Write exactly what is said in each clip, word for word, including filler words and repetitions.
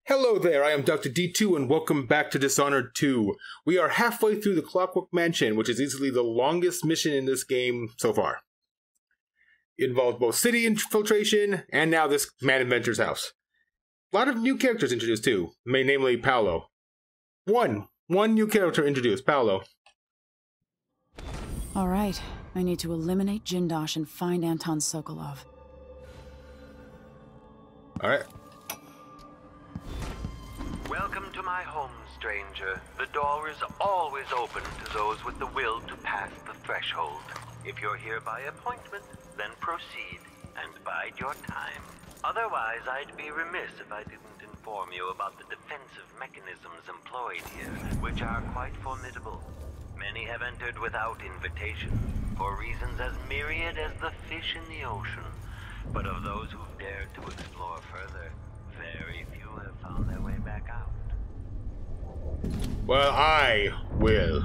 Hello there, I am Doctor D two and welcome back to Dishonored two. We are halfway through the Clockwork Mansion, which is easily the longest mission in this game so far. It involves both city infiltration and now this man inventor's house. A lot of new characters introduced too, namely Paolo. One, one new character introduced, Paolo. Alright, I need to eliminate Jindosh and find Anton Sokolov. Alright. Welcome to my home, stranger. The door is always open to those with the will to pass the threshold. If you're here by appointment, then proceed and bide your time. Otherwise, I'd be remiss if I didn't inform you about the defensive mechanisms employed here, which are quite formidable. Many have entered without invitation, for reasons as myriad as the fish in the ocean. But of those who've dared to explore further, very few have found their way back out. Well, I will.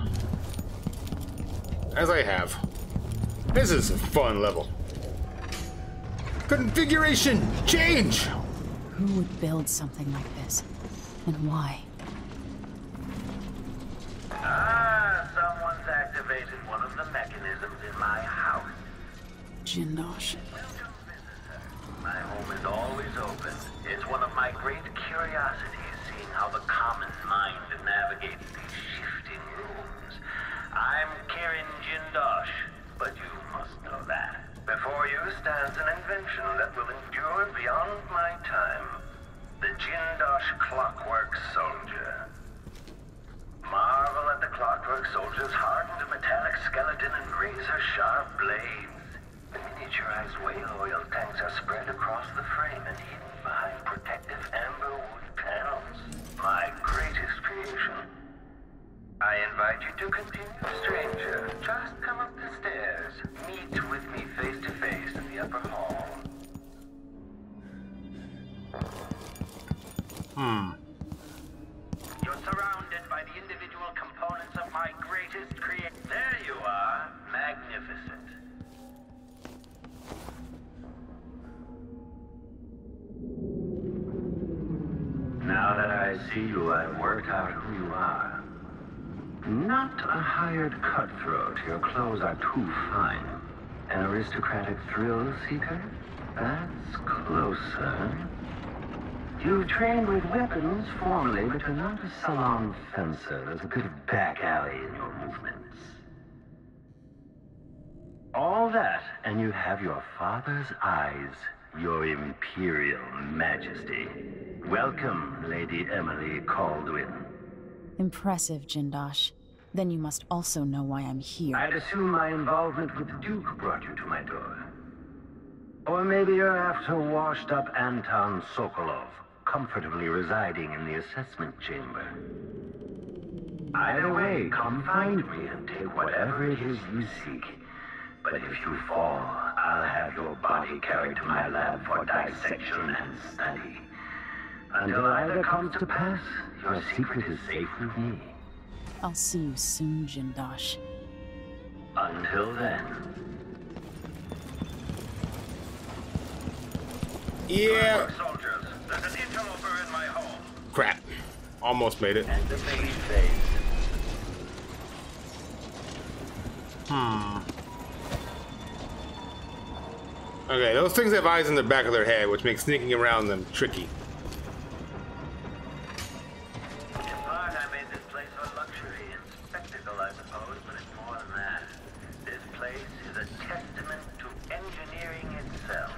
As I have. This is a fun level. Configuration change! Who would build something like this? And why? Ah, someone's activated one of the mechanisms in my house. Jindosh. Welcome, visitor. My home is always open. It's one of my great curiosities, seeing how the common mind navigates these shifting rooms. I'm Karen Jindosh, but you must know that. Before you stands an invention that will endure beyond my time. The Jindosh Clockwork Soldier. Marvel at the Clockwork Soldier's hardened metallic skeleton and razor-sharp blades. The miniaturized whale oil tanks are spread across the frame and hidden behind protective amber wood panels. My greatest creation. I invite you to continue, stranger. Just come up the stairs. Meet with me face to face in the upper hall. Hmm. You're surrounded by the individual components of my greatest creation. There you are. Magnificent. Now that I see you, I've worked out who you are. Not a hired cutthroat. Your clothes are too fine. An aristocratic thrill seeker? That's closer. You've trained with weapons formally, but you're not a salon fencer. There's a bit of back alley in your movements. All that, and you have your father's eyes. Your Imperial Majesty. Welcome, Lady Emily Caldwin. Impressive, Jindosh. Then you must also know why I'm here. I'd assume my involvement with the Duke brought you to my door. Or maybe you're after washed-up Anton Sokolov, comfortably residing in the assessment chamber. Either way, come find me and take whatever it is you seek. But if you fall, I'll have your body carried to my lab for dissection and study. Until either comes to pass, your secret is safe with me. I'll see you soon, Jindosh. Until then. Yeah. Soldiers, there's an interloper in my home. Crap. Almost made it. And the main phase. Hmm. Okay, those things have eyes in the back of their head, which makes sneaking around them tricky. In part, I made this place for luxury and spectacle, I suppose, but it's more than that. This place is a testament to engineering itself.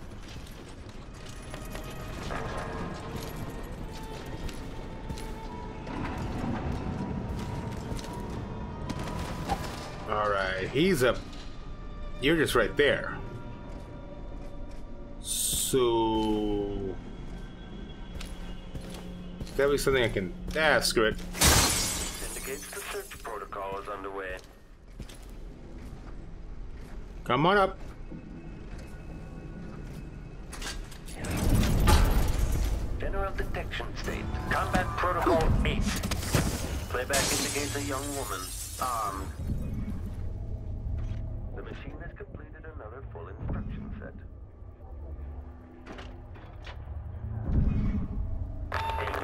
Alright, he's up. You're just right there. So... Gotta be something I can... Ah, screw it. Indicates the search protocol is underway. Come on up. General detection state. Combat protocol eight. Playback indicates a young woman, armed. The machine has completed another full instruction set. A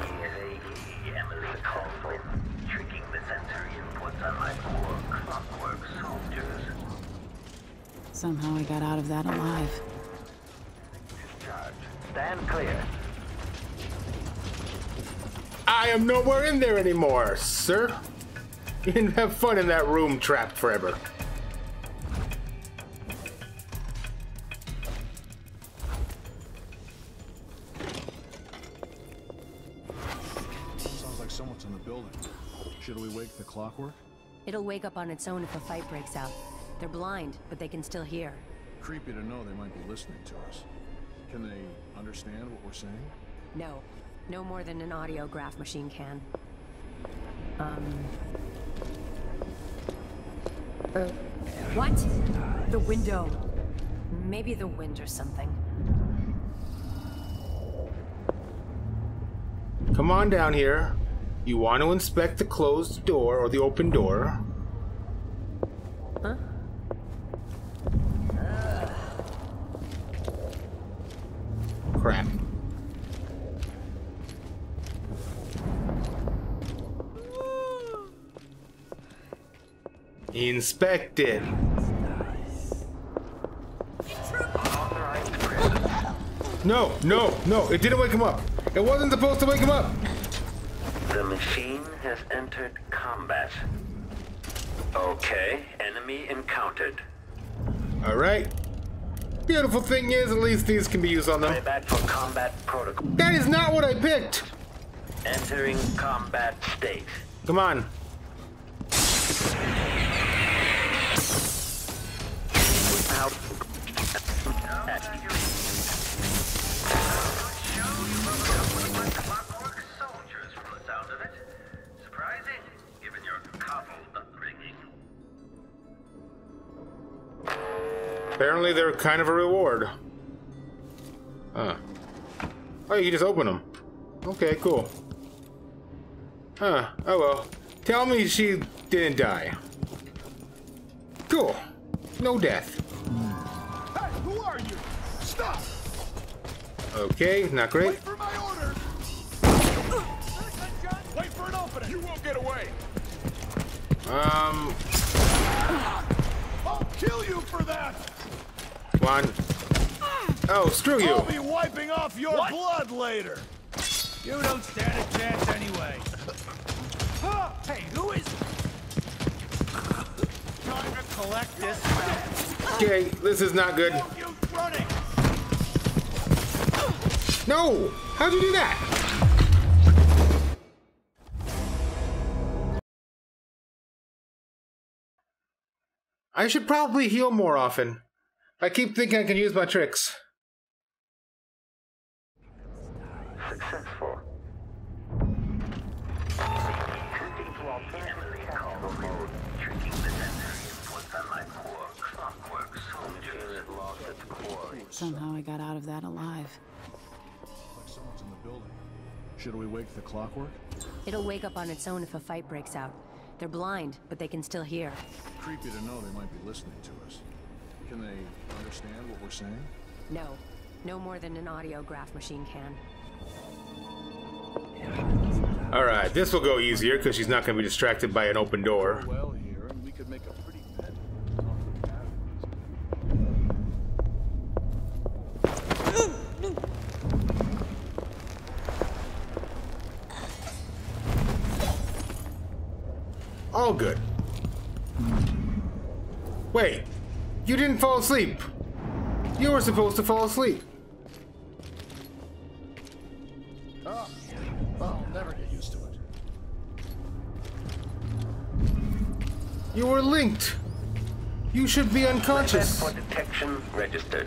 call for tricking the sensory inputs on my poor clockwork soldiers. Somehow I got out of that alive. Discharge. Stand clear. I am nowhere in there anymore, sir. You didn't have fun in that room trapped forever. Sounds like someone's in the building. Should we wake the clockwork? It'll wake up on its own if a fight breaks out. They're blind, but they can still hear. Creepy to know they might be listening to us. Can they understand what we're saying? No. No more than an audiograph machine can. Um... Uh, what? The window. Maybe the wind or something. Come on down here. You want to inspect the closed door or the open door. Huh? Crap. Inspect it. No, no, no, it didn't wake him up. It wasn't supposed to wake him up. The machine has entered combat. Okay, enemy encountered. All right. Beautiful thing is, at least these can be used on them. Playback for combat protocol. That is not what I picked. Entering combat state. Come on. Out. Soldiers from the sound of it. Surprising, given your coddled upbringing. Apparently they're kind of a reward. Huh. Oh, you can just open them. Okay, cool. Huh. Oh well. Tell me she didn't die. Cool. No death. Hey, who are you? Stop! Okay, not great. Wait for my orders! Wait for an opening! You won't get away! Um, I'll kill you for that! come on. Oh, screw you. I'll be wiping off your What? blood later! You don't stand a chance anyway. Huh? Hey, who is trying to collect this man? Okay, this is not good. You running? No! How'd you do that? I should probably heal more often. I keep thinking I can use my tricks. Successful. Tricking the sensory inputs on my poor clockwork soldiers. Lost its core. Somehow I got out of that alive. Like someone's in the building. Should we wake the clockwork? It'll wake up on its own if a fight breaks out. They're blind, but they can still hear. Creepy to know they might be listening to us. Can they understand what we're saying? No. No more than an audiograph machine can. Alright, this will go easier because she's not going to be distracted by an open door. Well here, and we could make a pretty penny. All good. Wait, you didn't fall asleep. You were supposed to fall asleep. Oh, I'll never get used to it. You were linked. You should be unconscious. For detection registered.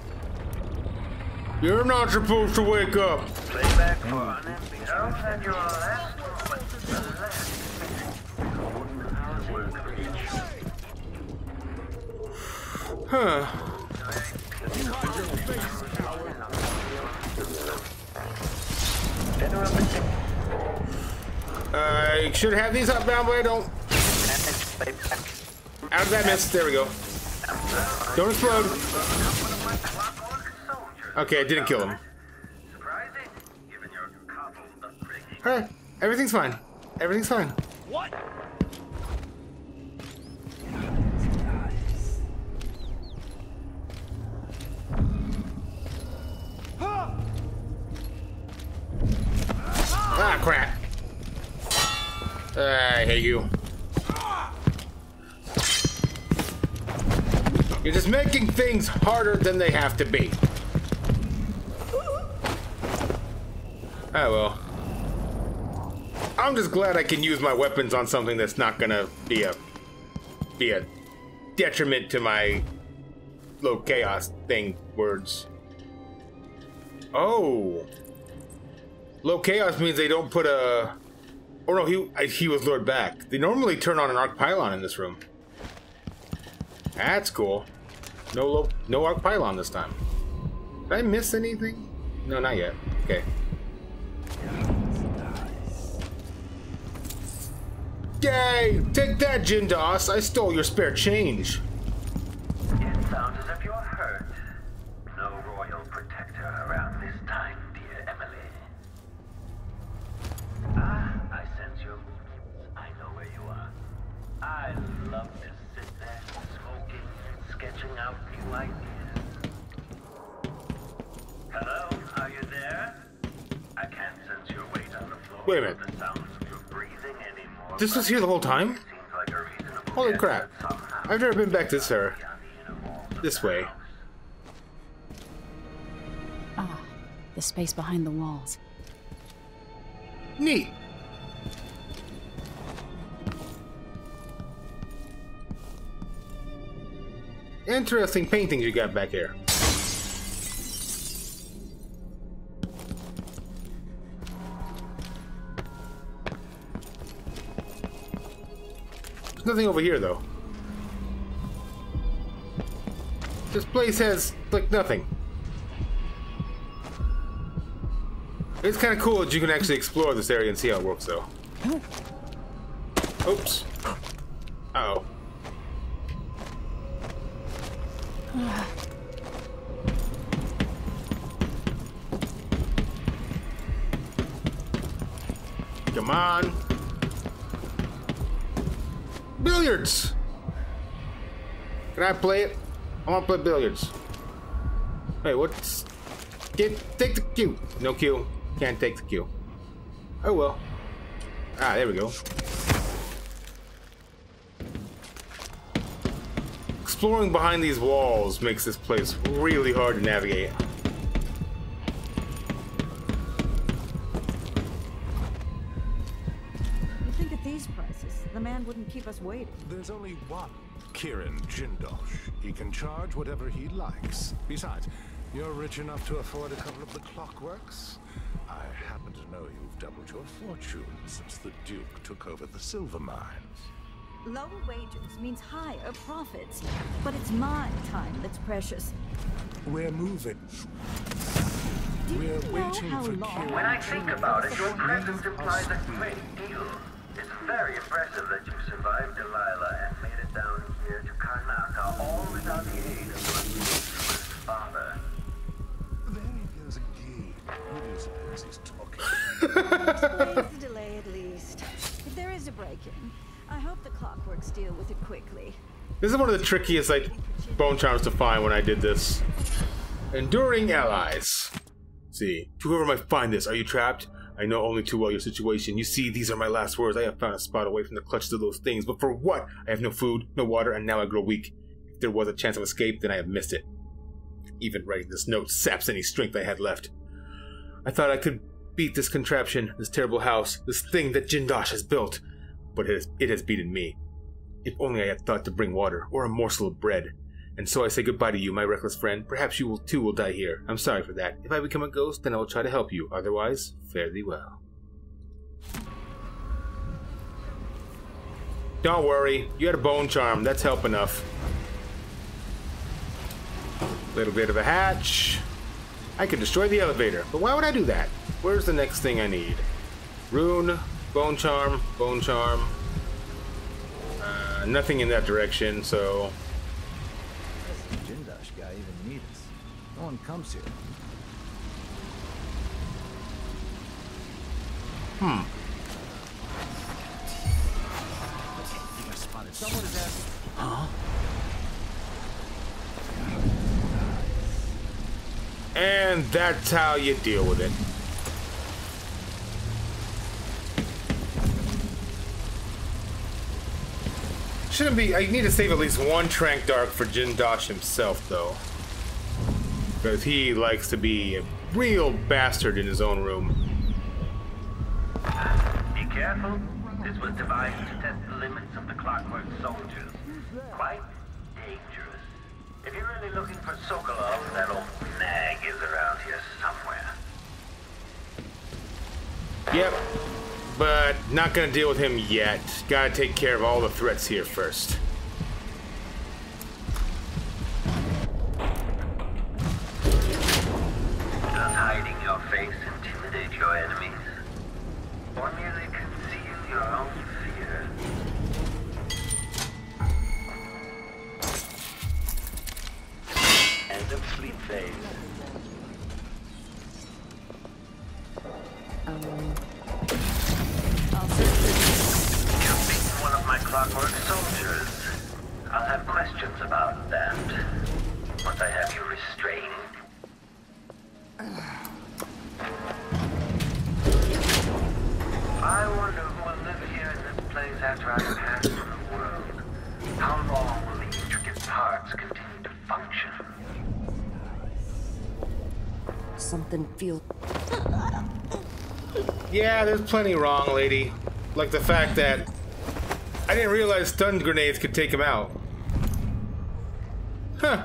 You're not supposed to wake up. Playback for unambiguous. Don't let your last moment the last Huh. I should have these up down, but I don't. Out of that miss. There we go. Don't explode. Okay, I didn't kill him. Alright, everything's fine. Everything's fine. What? Ah, crap. I hate you. You're just making things harder than they have to be. Oh well. I'm just glad I can use my weapons on something that's not gonna be a be a detriment to my low chaos thing words. Oh. Low chaos means they don't put a... Oh no, he I, he was lured back. They normally turn on an arc pylon in this room. That's cool. No low, no arc pylon this time. Did I miss anything? No, not yet. Okay. Yay! Take that, Jindos! I stole your spare change. It sounds as if you're hurt. No royal protector around this time, dear Emily. Ah, I sense your movements. I know where you are. I love to sit there, smoking, sketching out new ideas. Hello, are you there? I can't sense your weight on the floor. Wait a minute. The sounds of your breathing anymore. This was here the whole time? Seems like a reasonable Holy guess crap. that somehow I've never been back this far. beyond the inner walls of This the way. house. Ah, the space behind the walls. Neat. Interesting paintings you got back here. There's nothing over here, though. This place has, like, nothing. It's kind of cool that you can actually explore this area and see how it works, though. Oops. Uh-oh. Come on. Billiards! Can I play it? I want to play billiards. Wait, what's... Get, take the cue. No cue. Can't take the cue. Oh well. Ah, there we go. Exploring behind these walls makes this place really hard to navigate. You think at these prices, the man wouldn't keep us waiting. There's only one Kirin Jindosh. He can charge whatever he likes. Besides, you're rich enough to afford a couple of the clockworks. I happen to know you've doubled your fortune since the Duke took over the silver mines. Lower wages means higher profits, but it's my time that's precious. We're moving. Do you We're know waiting how for long Kirin. When I think about it, your Jindosh- presence implies a great deal. It's very impressive that you survived Delilah and made it down here to Karnaca, all without the aid of your useless father. There he goes again. Who do you suppose he's talking to? Explains the delay at least. If there is a break-in, I hope the clockworks deal with it quickly. This is one of the trickiest, like, bone charms to find when I did this. Enduring allies. Let's see, to whoever might find this, are you trapped? I know only too well your situation. You see, these are my last words. I have found a spot away from the clutches of those things. But for what? I have no food, no water, and now I grow weak. If there was a chance of escape, then I have missed it. Even writing this note saps any strength I had left. I thought I could beat this contraption, this terrible house, this thing that Jindosh has built. But it has, it has beaten me. If only I had thought to bring water, or a morsel of bread. And so I say goodbye to you, my reckless friend. Perhaps you will too will die here. I'm sorry for that. If I become a ghost, then I will try to help you. Otherwise, fare thee well. Don't worry. You had a bone charm. That's help enough. Little bit of a hatch. I could destroy the elevator, but why would I do that? Where's the next thing I need? Rune, bone charm, bone charm. Uh, nothing in that direction, so... Does the Jindosh guy even need us? No one comes here. Hmm. Someone is asking. Huh? And that's how you deal with it. Shouldn't be. I need to save at least one Trank Dark for Jindosh himself, though. Because he likes to be a real bastard in his own room. Be careful. This was devised to test the limits of the Clockwork Soldiers. Quite dangerous. If you're really looking for Sokolov, that old nag is around here somewhere. Yep. But not gonna deal with him yet. Gotta take care of all the threats here first. Does hiding your face intimidate your enemies? Or merely conceal your own fear? End of sleep phase. Um... You've beaten one of my Clockwork Soldiers. I'll have questions about that. Once I have you restrained. I wonder who will live here in this place after I pass from the world. How long will the intricate parts continue to function? Something feels... Yeah, there's plenty wrong, lady. Like the fact that I didn't realize stun grenades could take him out. Huh.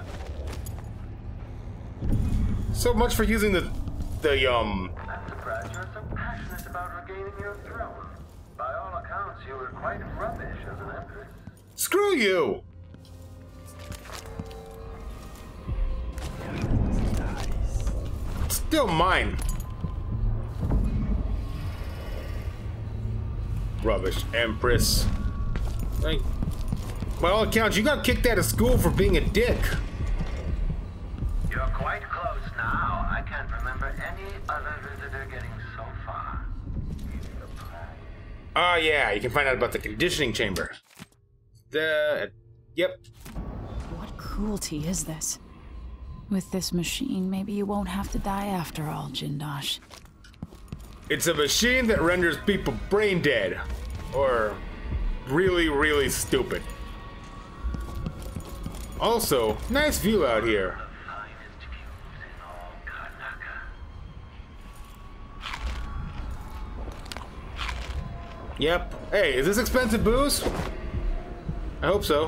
So much for using the the um I'm surprised you're so passionate about regaining your throne. By all accounts, you were quite rubbish as an empress. screw you. It's still mine. Rubbish Empress. Like, by all accounts, you got kicked out of school for being a dick. You're quite close now. I can't remember any other visitor getting so far. Oh yeah, you can find out about the conditioning chamber. The... Yep. What cruelty is this? With this machine, maybe you won't have to die after all, Jindosh. It's a machine that renders people brain dead. Or really, really stupid. Also, nice view out here. Yep. Hey, is this expensive booze? I hope so.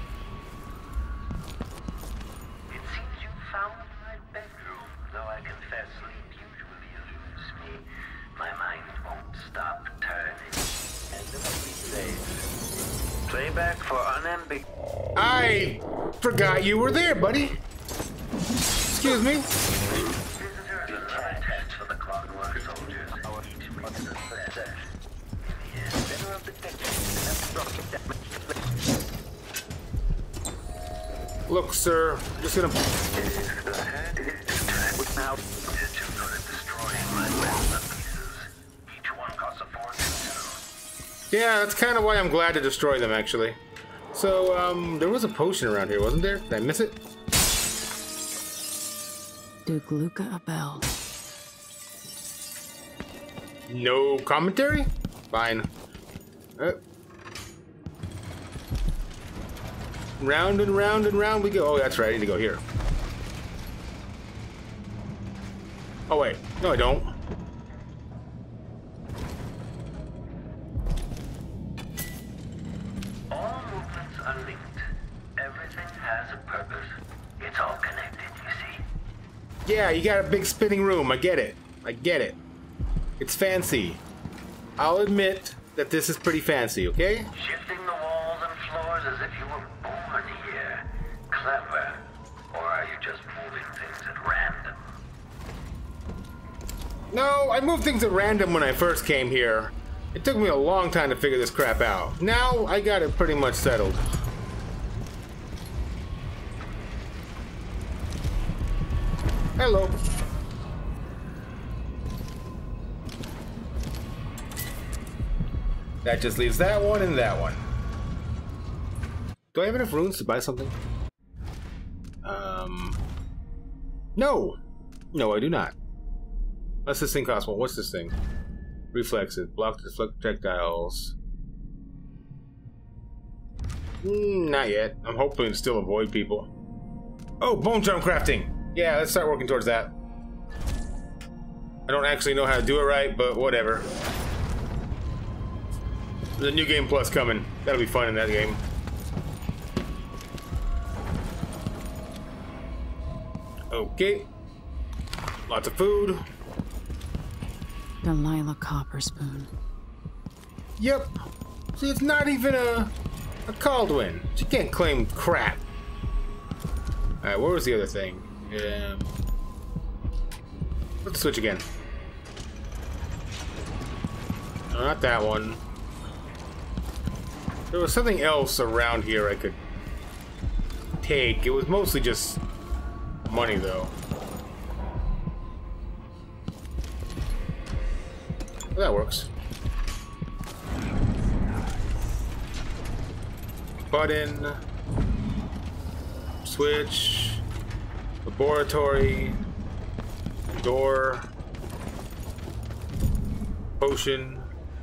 It seems you found my bedroom, though I confess sleep usually eludes me. My mind won't stop turning. End of sleep days. Playback for unambiguous. I forgot you were there, buddy. Excuse me. Visitors are test for the Clockwork Soldiers. Each month is a success. In the center of the decade, Look, sir, I'm just gonna. now too good at destroying my master pieces. Each one costs a fortune too. Yeah, that's kind of why I'm glad to destroy them, actually. So, um, there was a potion around here, wasn't there? Did I miss it? Dugluka Abel. No commentary? Fine. Uh, round and round and round we go. Oh, that's right. I need to go here. Oh, wait. No, I don't. All movements are linked. Everything has a purpose. It's all connected, you see. Yeah, you got a big spinning room. I get it. I get it. It's fancy. I'll admit that this is pretty fancy, okay? Shifting the walls and floors as if you were born here. Clever. Or are you just moving things at random? No, I moved things at random when I first came here. It took me a long time to figure this crap out. Now, I got it pretty much settled. Hello. That just leaves that one and that one. Do I have enough runes to buy something? Um... No! No, I do not. What's this thing cost? Well, what's this thing? Reflexes. Block deflect projectiles. Mm, not yet. I'm hoping to still avoid people. Oh, bone jump crafting! Yeah, let's start working towards that. I don't actually know how to do it right, but whatever. There's a new game plus coming. That'll be fun in that game. Okay. Lots of food. Delilah Copper Spoon. Yep. See, it's not even a a Caldwin. She can't claim crap. Alright, where was the other thing? Um, let's switch again. No, not that one. There was something else around here I could take. It was mostly just money, though. Well, that works. Button. Switch. Laboratory. Door. Potion.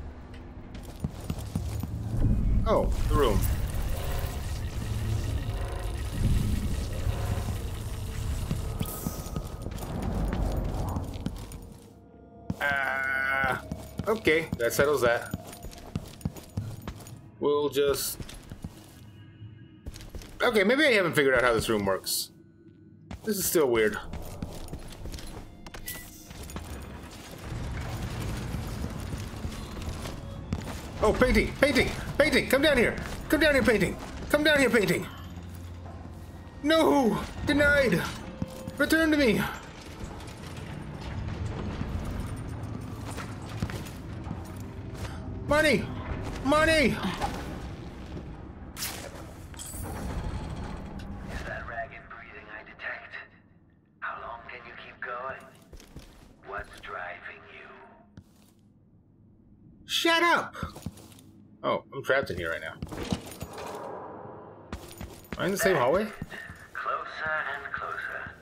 Oh, the room. Ah, uh, okay, that settles that. We'll just... Okay, maybe I haven't figured out how this room works. This is still weird. Oh, painting! Painting! Painting! Come down here! Come down here, painting! Come down here, painting! No! Denied! Return to me! Money! Money! Is that ragged breathing I detect? How long can you keep going? What's driving you? Shut up! Oh, I'm trapped in here right now. Am I in the same hallway? Closer and closer.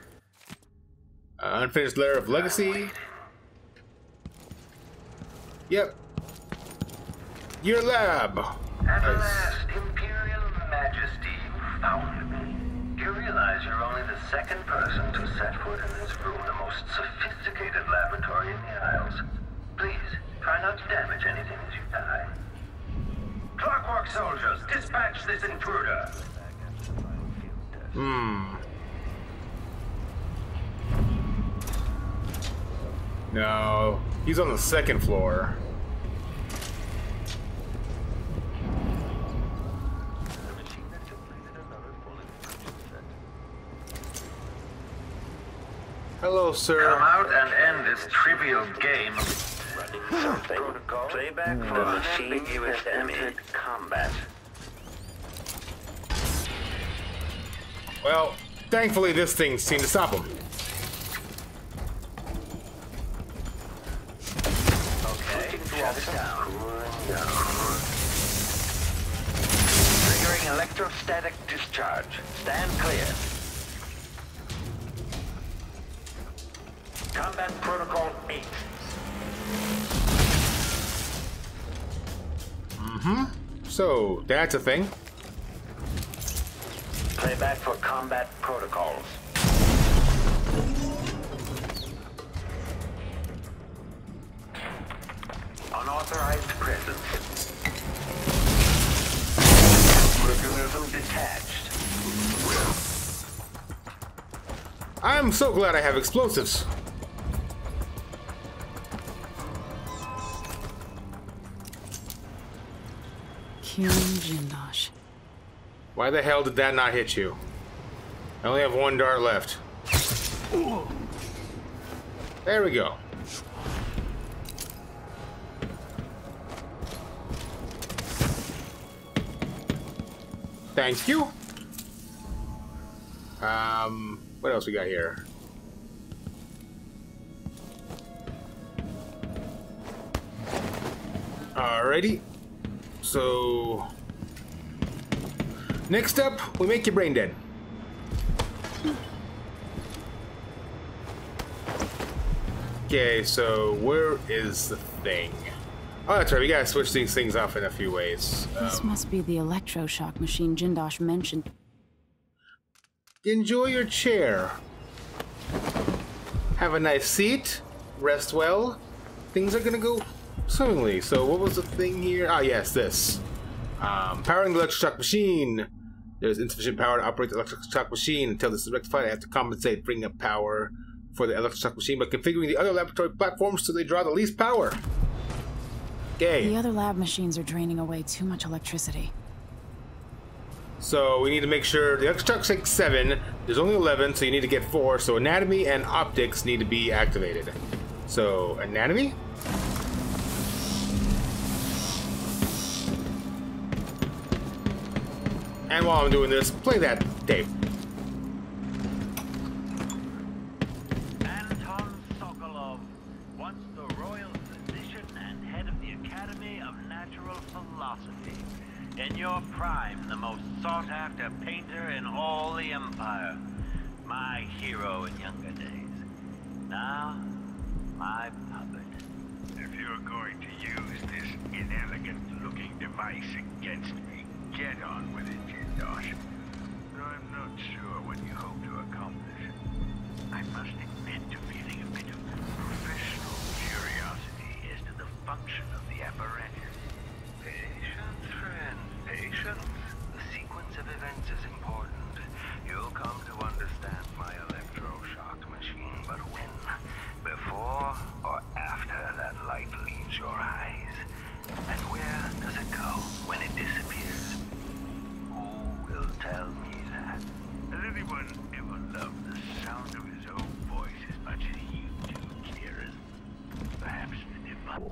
Uh, unfinished layer of legacy. Yep. Your lab. At Nice. last, Imperial Majesty, you found me. You realize you're only the second person to set foot in this room, the most sophisticated laboratory in the Isles. Please, try not to damage anything as you die. Clockwork soldiers, dispatch this intruder. Hmm. No, he's on the second floor. Hello, sir. Come out and end this trivial game. Something. Playback for the machine has entered combat. Well, thankfully this thing seemed to stop him. Okay, shut it down. Triggering electrostatic discharge. Stand clear. Combat Protocol eight. Mm-hmm. So, that's a thing. Playback for combat protocols. Unauthorized presence. Mechanism detached. I'm so glad I have explosives. Kieran Jindosh. Why the hell did that not hit you? I only have one dart left. There we go. Thank you. Um, what else we got here? Alrighty. So Next up, we make your brain dead. Okay, so where is the thing? Oh, that's right. We gotta switch these things off in a few ways. This Um, must be the electroshock machine Jindosh mentioned. enjoy your chair. Have a nice seat. Rest well. Things are gonna go swimmingly. So what was the thing here? Ah, yes, this. Um, powering the electroshock machine. There's insufficient power to operate the electroshock machine. Until this is rectified, I have to compensate, bring up power for the electroshock machine by configuring the other laboratory platforms so they draw the least power. Okay. The other lab machines are draining away too much electricity. So we need to make sure the electroshock takes seven. There's only eleven, so you need to get four. So anatomy and optics need to be activated. So anatomy. And while I'm doing this, play that tape. Anton Sokolov, once the royal physician and head of the Academy of Natural Philosophy. In your prime, the most sought-after painter in all the Empire. My hero in younger days. Now, my puppet. If you're going to use this inelegant-looking device against me, get on with it, Jindosh. I'm not sure what you hope to accomplish. I must admit to feeling a bit of professional curiosity as to the function of the apparatus. Patience, friend, patience. The sequence of events is important. You'll come to understand my electroshock machine, but when? Before or after that light leaves your eyes? And where does it go when it disappears? Who will tell me that? Has anyone ever loved the sound of his own voice as much as you do, Kieran? Perhaps the device.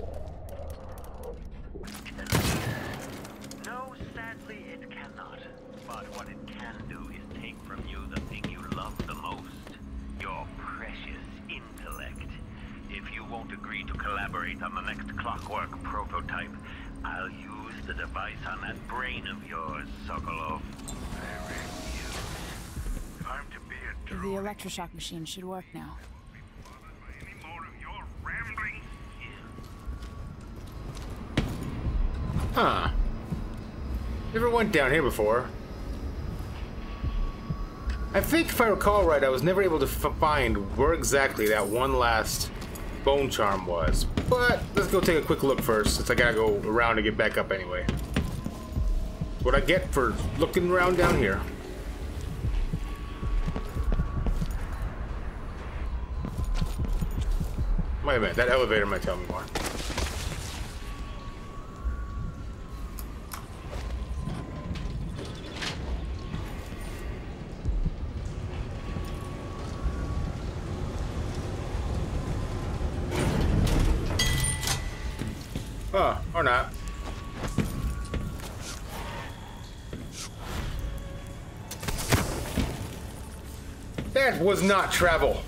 No, sadly it cannot. But what it can do is take from you the thing you love the most. Your precious intellect. If you won't agree to collaborate on the next clockwork prototype, I'll use the device on that brain of yours, Sokolov. I refuse. If I'm to be a The droid, electroshock machine should work now. bothered by any more of your rambling. Huh. Never went down here before. I think if I recall right, I was never able to f find where exactly that one last bone charm was. But let's go take a quick look first, since I gotta go around to get back up anyway. That's what I get for looking around down here. Wait a minute, that elevator might tell me more. Oh, or not. That was not travel.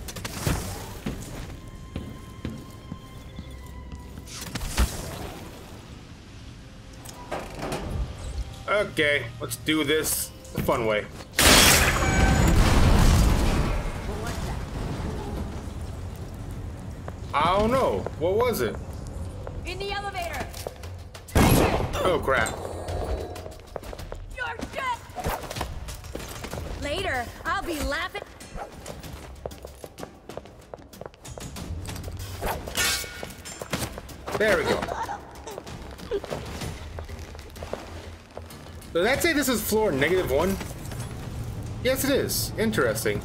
Okay, let's do this the fun way. I don't know. What was it? In the elevator! Oh crap. You're dead! Later, I'll be laughing. There we go. Does that say this is floor negative one? Yes, it is. Interesting.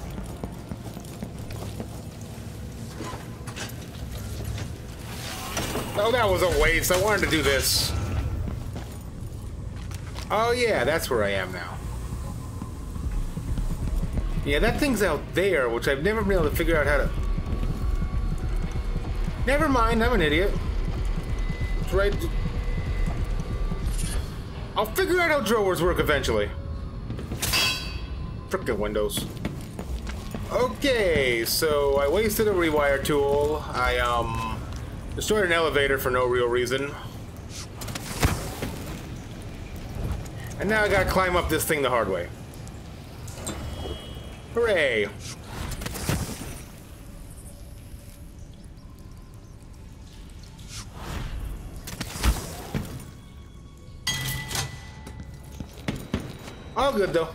Oh, that was a waste. I wanted to do this. Oh, yeah, that's where I am now. Yeah, that thing's out there, which I've never been able to figure out how to... Never mind, I'm an idiot. It's right... I'll figure out how drawers work eventually. Frickin' Windows. Okay, so I wasted a rewire tool. I, um... destroyed an elevator for no real reason. And now I gotta climb up this thing the hard way. Hooray! All good though.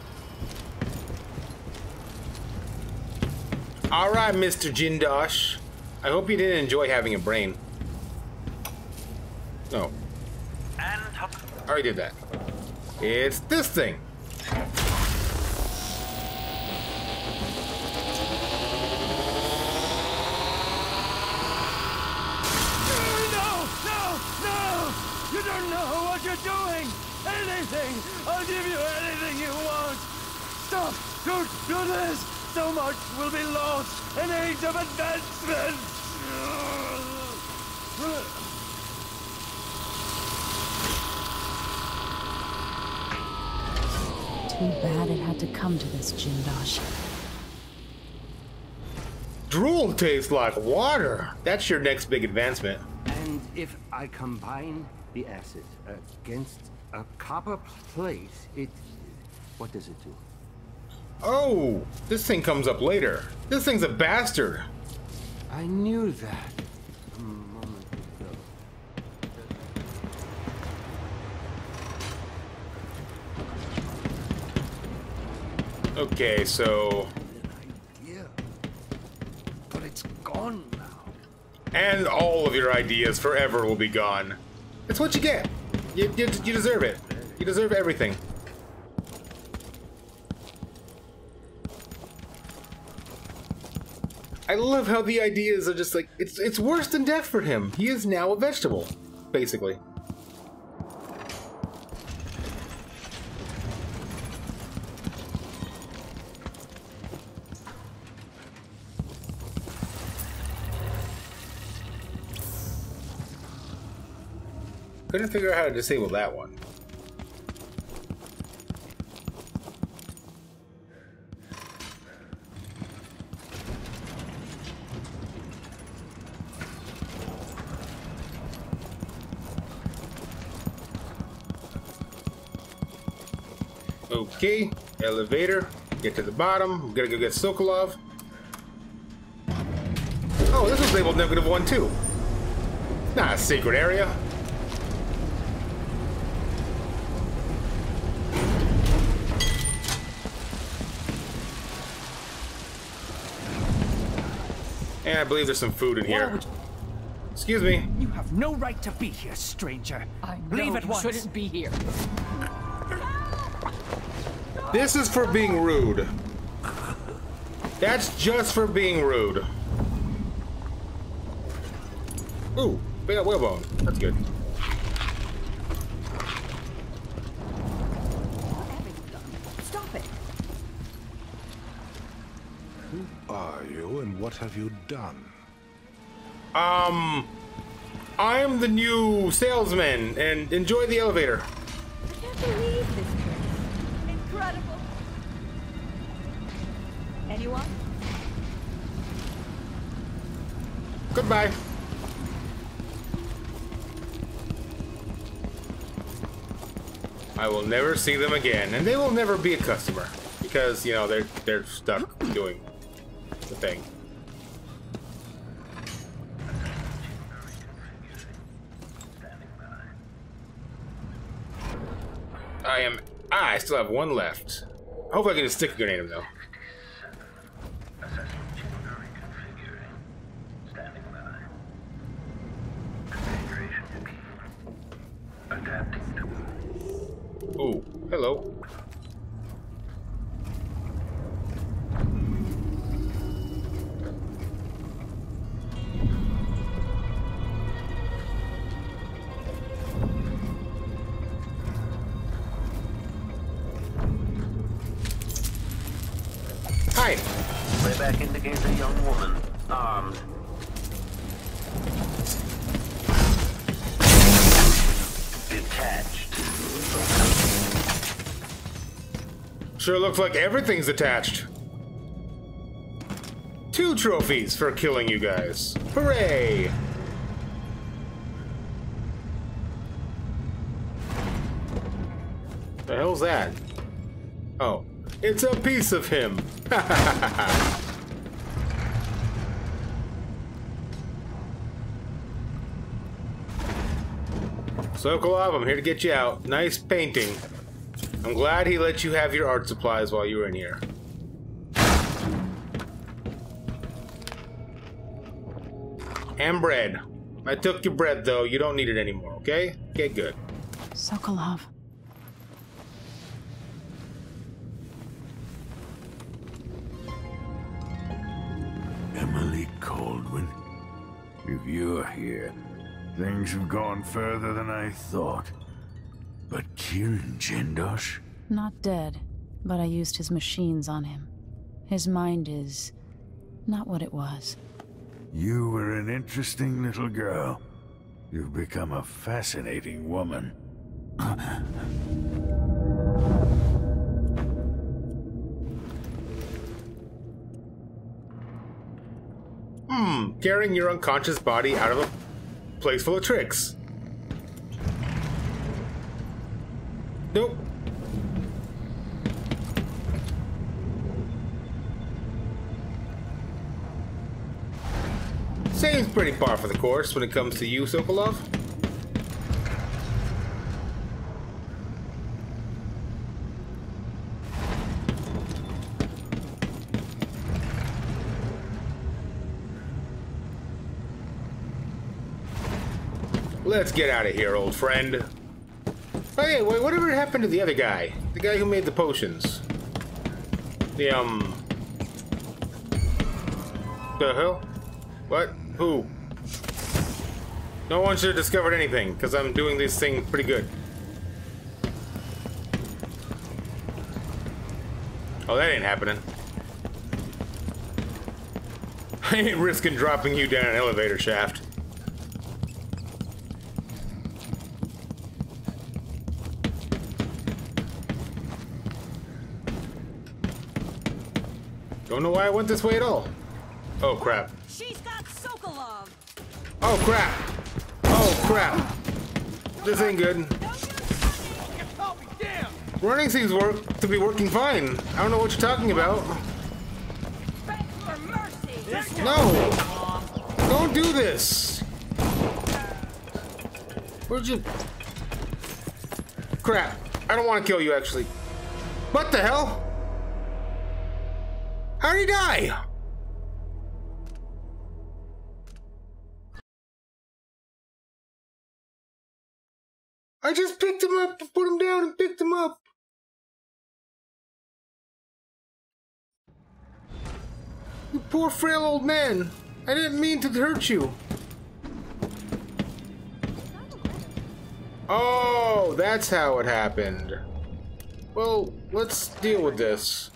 Alright, Mister Jindosh. I hope you didn't enjoy having a brain. No. And I already did that. It's this thing. No! No! No! You don't know what you're doing! Anything! I'll give you anything you want! Stop! Don't do this! So much will be lost! An age of advancement! Too bad it had to come to this, Jindosh. Drool tastes like water. That's your next big advancement. And if I combine the acid against a copper plate, it... what does it do? Oh, this thing comes up later. This thing's a bastard. I knew that a moment ago. Okay, so... idea. But it's gone now. And all of your ideas forever will be gone. That's what you get. You, you, you deserve it. You deserve everything. I love how the ideas are just like, it's it's worse than death for him. He is now a vegetable, basically. Couldn't figure out how to disable that one. Okay, elevator. Get to the bottom. We gotta go get Sokolov. Oh, this was labeled negative one too. Not a secret area. And I believe there's some food in here. Excuse me. You have no right to be here, stranger. I know Leave at you once. shouldn't be here. This is for being rude. That's just for being rude. Ooh, big up whalebone. That's good. Stop it. Who are you and what have you done? Um, I'm the new salesman, and enjoy the elevator. I can't believe this place. Incredible. Anyone? Goodbye. I will never see them again, and they will never be a customer because you know they're they're stuck doing the thing. I am. Ah, I still have one left. Hopefully, I can just stick a grenade him though. Ooh, hello. Hi. Playback indicates a young woman, armed. Detached. Sure looks like everything's attached. Two trophies for killing you guys. Hooray! The hell's that? Oh, it's a piece of him. Sokolov, I'm here to get you out. Nice painting. I'm glad he let you have your art supplies while you were in here. And bread. I took your bread, though. You don't need it anymore, okay? Okay, good. Sokolov. Emily Kaldwin, if you're here, things have gone further than I thought. But Kieran Jindosh? Not dead, but I used his machines on him. His mind is not what it was. You were an interesting little girl. You've become a fascinating woman. Hmm, carrying your unconscious body out of a place full of tricks. Nope. Seems pretty par for the course when it comes to you, Sokolov. Let's get out of here, old friend. Oh yeah, wait, whatever happened to the other guy? The guy who made the potions? The, um... The hell? What? Who? No one should have discovered anything, because I'm doing this thing pretty good. Oh, that ain't happening. I ain't risking dropping you down an elevator shaft. Don't know why I went this way at all. Oh crap. She's got Sokolov. Oh crap. Oh crap. This ain't good. Running seems work to be working fine. I don't know what you're talking about. No. Don't do this. Where'd you... Crap. I don't want to kill you actually. What the hell? How'd he die? I just picked him up, put him down and picked him up. You poor frail old man. I didn't mean to hurt you. Oh, that's how it happened. Well, let's deal with this.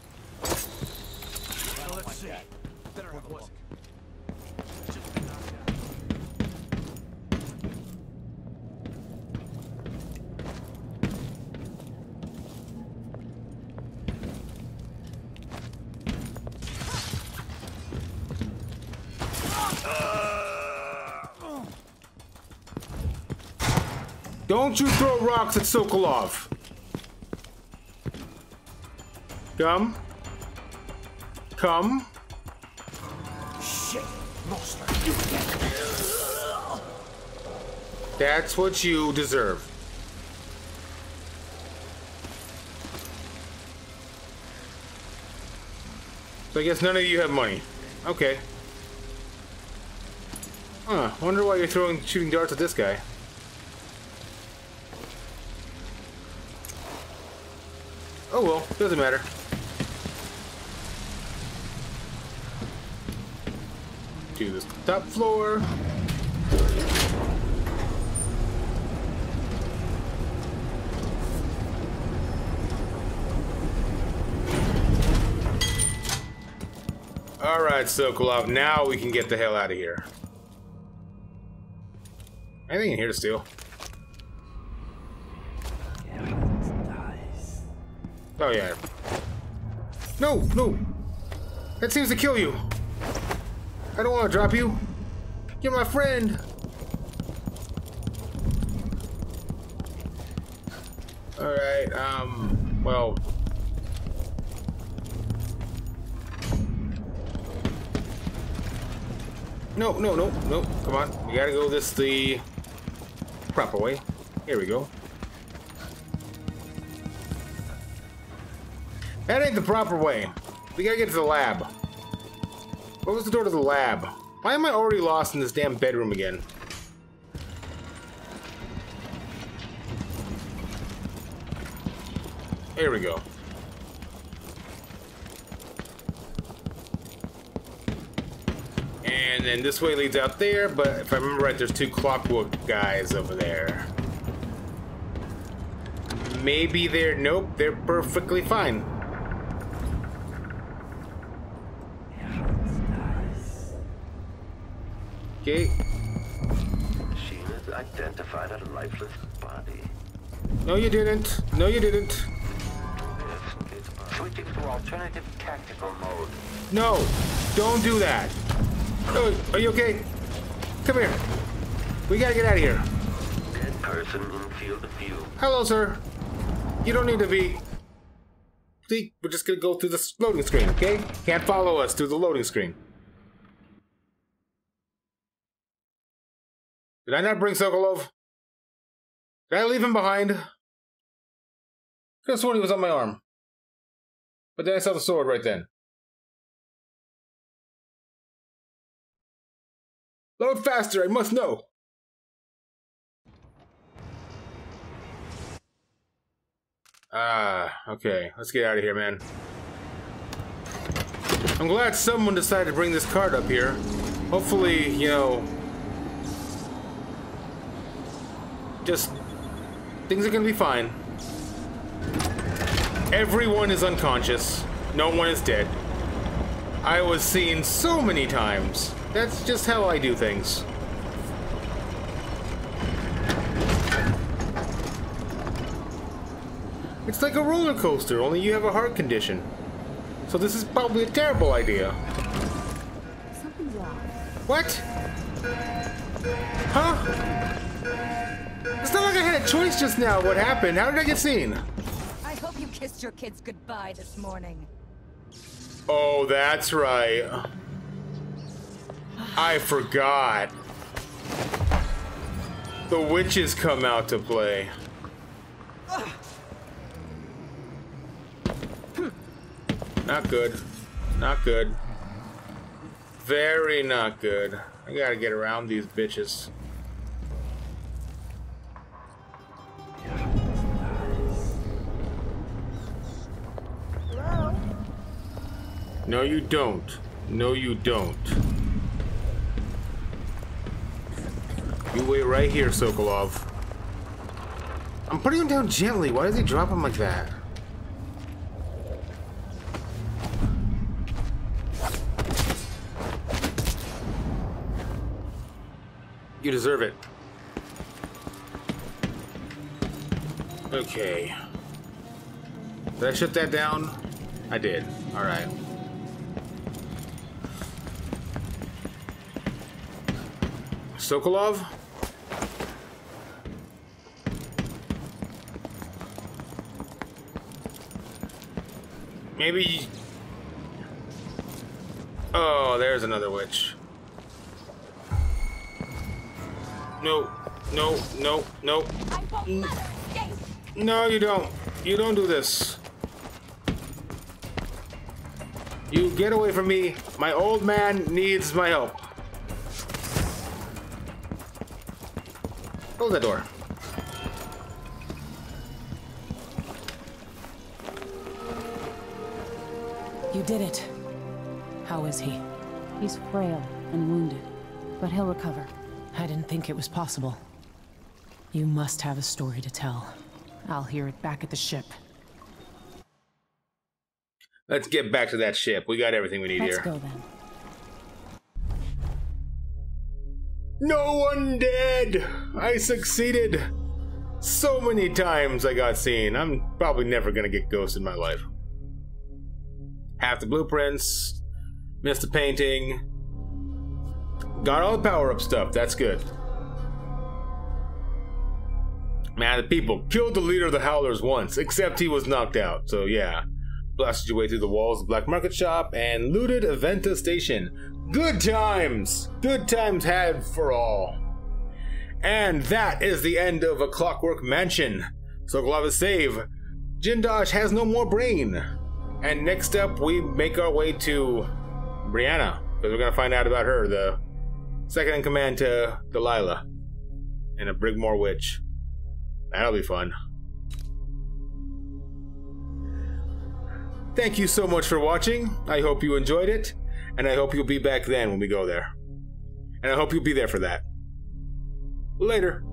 Don't you throw rocks at Sokolov. Come. Come. Shit, lost her. That's what you deserve. So I guess none of you have money. Okay. Huh, wonder why you're throwing shooting darts at this guy. Oh well, doesn't matter. To this top floor. Alright, Sokolov, now we can get the hell out of here. Anything in here to steal? Oh yeah. No, no. That seems to kill you. I don't want to drop you. You're my friend. Alright, um, well. No, no, no, no, come on. We gotta go this the proper way. Here we go. That ain't the proper way. We gotta get to the lab. What was the door to the lab? Why am I already lost in this damn bedroom again? Here we go. And then this way leads out there, but if I remember right, there's two clockwork guys over there. Maybe they're... Nope, they're perfectly fine. Okay. Machine has identified a lifeless body. No, you didn't. No, you didn't. Switching to alternative tactical mode. No, don't do that. Oh, are you okay? Come here. We gotta get out of here. Dead person in field of view. Hello, sir. You don't need to be... See, we're just gonna go through the loading screen, okay? Can't follow us through the loading screen. Did I not bring Sokolov? Did I leave him behind? I could have sworn he was on my arm. But then I saw the sword right then. Load faster, I must know. Ah, okay. Let's get out of here, man. I'm glad someone decided to bring this card up here. Hopefully, you know... Just... Things are gonna be fine. Everyone is unconscious. No one is dead. I was seen so many times. That's just how I do things. It's like a roller coaster, only you have a heart condition. So this is probably a terrible idea. Something's wrong. What? Huh? It's not like I had a choice just now. What happened? How did I get seen? I hope you kissed your kids goodbye this morning. Oh, that's right. I forgot. The witches come out to play. Not good. Not good. Very not good. I gotta get around these bitches. Hello? No, you don't. No, you don't. You wait right here, Sokolov. I'm putting him down gently. Why does he drop him like that? You deserve it. Okay. Did I shut that down? I did. Alright. Sokolov? Maybe... Oh, there's another witch. No, no, no, no. No, you don't. You don't do this. You get away from me. My old man needs my help. Close that door. You did it. How is he? He's frail and wounded, but he'll recover. I didn't think it was possible. You must have a story to tell. I'll hear it back at the ship. Let's get back to that ship. We got everything we need Let's here. go then. No one dead! I succeeded! So many times I got seen. I'm probably never gonna get ghosted in my life. Half the blueprints, missed the painting, got all the power-up stuff. That's good. Man, the people killed the leader of the Howlers once, except he was knocked out, so yeah. Blasted your way through the walls of the Black Market Shop and looted Aventa Station. Good times! Good times had for all. And that is the end of A Clockwork Mansion. So we'll have a save. Jindosh has no more brain. And next up, we make our way to Brianna, because we're going to find out about her, the second in command to Delilah, and a Brigmore witch. That'll be fun. Thank you so much for watching. I hope you enjoyed it, and I hope you'll be back then when we go there. And I hope you'll be there for that. Later.